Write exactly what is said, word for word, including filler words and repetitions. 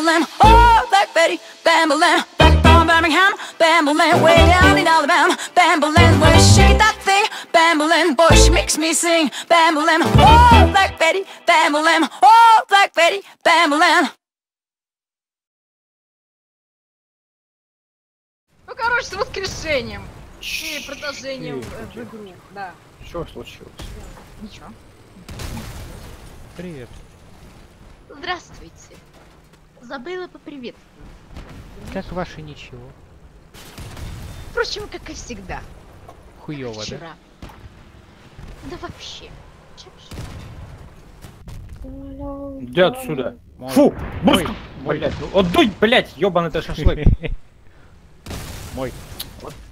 Bambolim, oh, Black Betty, Bambolim, Blackthorn, Birmingham, Bambolim, way down in Alabama, Bambolim, where she shake that thing, Bambolim, boy, she makes me sing, Bambolim, oh, Black Betty, Bambolim, oh, Black Betty, Bambolim. Ну, короче, с воскрешением и продолжением в, в игру, да. Что случилось? Ничего. Привет. Здравствуйте. Забыла поприветствовать. Как ваше ничего? Впрочем, как и всегда. Хуёво, да? Вчера. Да вообще. Иди отсюда. Мой. Фу! Мой. Быстро! Блять, ну отдуй, блять, ёбаный ты шашлык. Мой. Вот